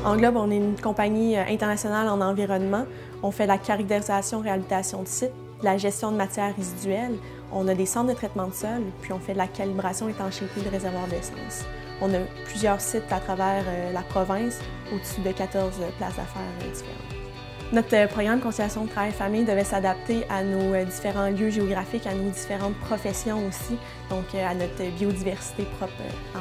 Englobe, on est une compagnie internationale en environnement. On fait la caractérisation, réhabilitation de sites, la gestion de matières résiduelles. On a des centres de traitement de sol, puis on fait de la calibration étanchéité de réservoirs d'essence. On a plusieurs sites à travers la province, au-dessus de 14 places d'affaires différentes. Notre programme Conciliation Travail-Famille devait s'adapter à nos différents lieux géographiques, à nos différentes professions aussi, donc à notre biodiversité propre à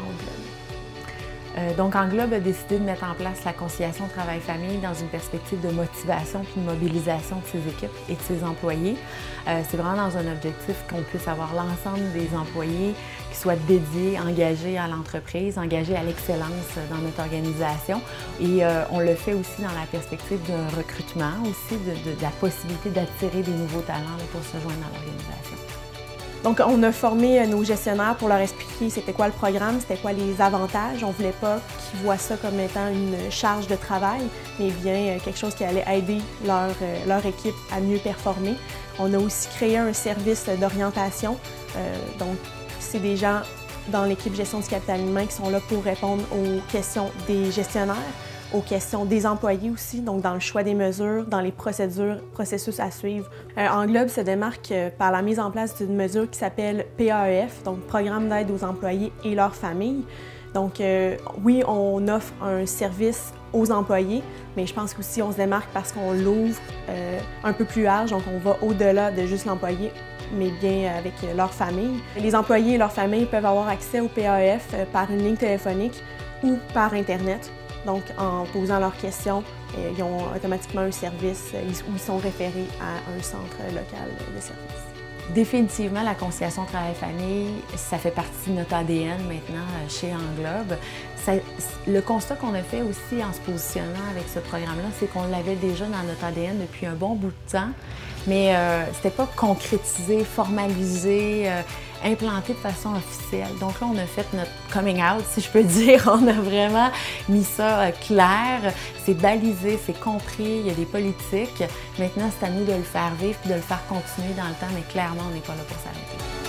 Englobe. Donc, Englobe a décidé de mettre en place la conciliation travail-famille dans une perspective de motivation puis de mobilisation de ses équipes et de ses employés. C'est vraiment dans un objectif qu'on puisse avoir l'ensemble des employés qui soient dédiés, engagés à l'entreprise, engagés à l'excellence dans notre organisation. Et on le fait aussi dans la perspective d'un recrutement, aussi de la possibilité d'attirer des nouveaux talents pour se joindre dans l'organisation. Donc, on a formé nos gestionnaires pour leur expliquer c'était quoi le programme, c'était quoi les avantages. On ne voulait pas qu'ils voient ça comme étant une charge de travail, mais bien quelque chose qui allait aider leur équipe à mieux performer. On a aussi créé un service d'orientation. Donc, c'est des gens dans l'équipe gestion du capital humain qui sont là pour répondre aux questions des gestionnaires, aux questions des employés aussi, donc dans le choix des mesures, dans les processus à suivre. Englobe se démarque par la mise en place d'une mesure qui s'appelle PAEF, donc Programme d'aide aux employés et leurs familles. Donc oui, on offre un service aux employés, mais je pense qu'aussi on se démarque parce qu'on l'ouvre un peu plus large, donc on va au-delà de juste l'employé, mais bien avec leur famille. Les employés et leurs familles peuvent avoir accès au PAEF par une ligne téléphonique ou par Internet. Donc, en posant leurs questions, ils ont automatiquement un service où ils sont référés à un centre local de service. Définitivement, la conciliation travail-famille, ça fait partie de notre ADN maintenant chez Englobe. Le constat qu'on a fait aussi en se positionnant avec ce programme-là, c'est qu'on l'avait déjà dans notre ADN depuis un bon bout de temps, mais c'était pas concrétisé, formalisé, implanté de façon officielle. Donc là, on a fait notre coming out, si je peux dire. On a vraiment mis ça clair, c'est balisé, c'est compris, il y a des politiques. Maintenant, c'est à nous de le faire vivre et de le faire continuer dans le temps, mais clairement, on n'est pas là pour s'arrêter.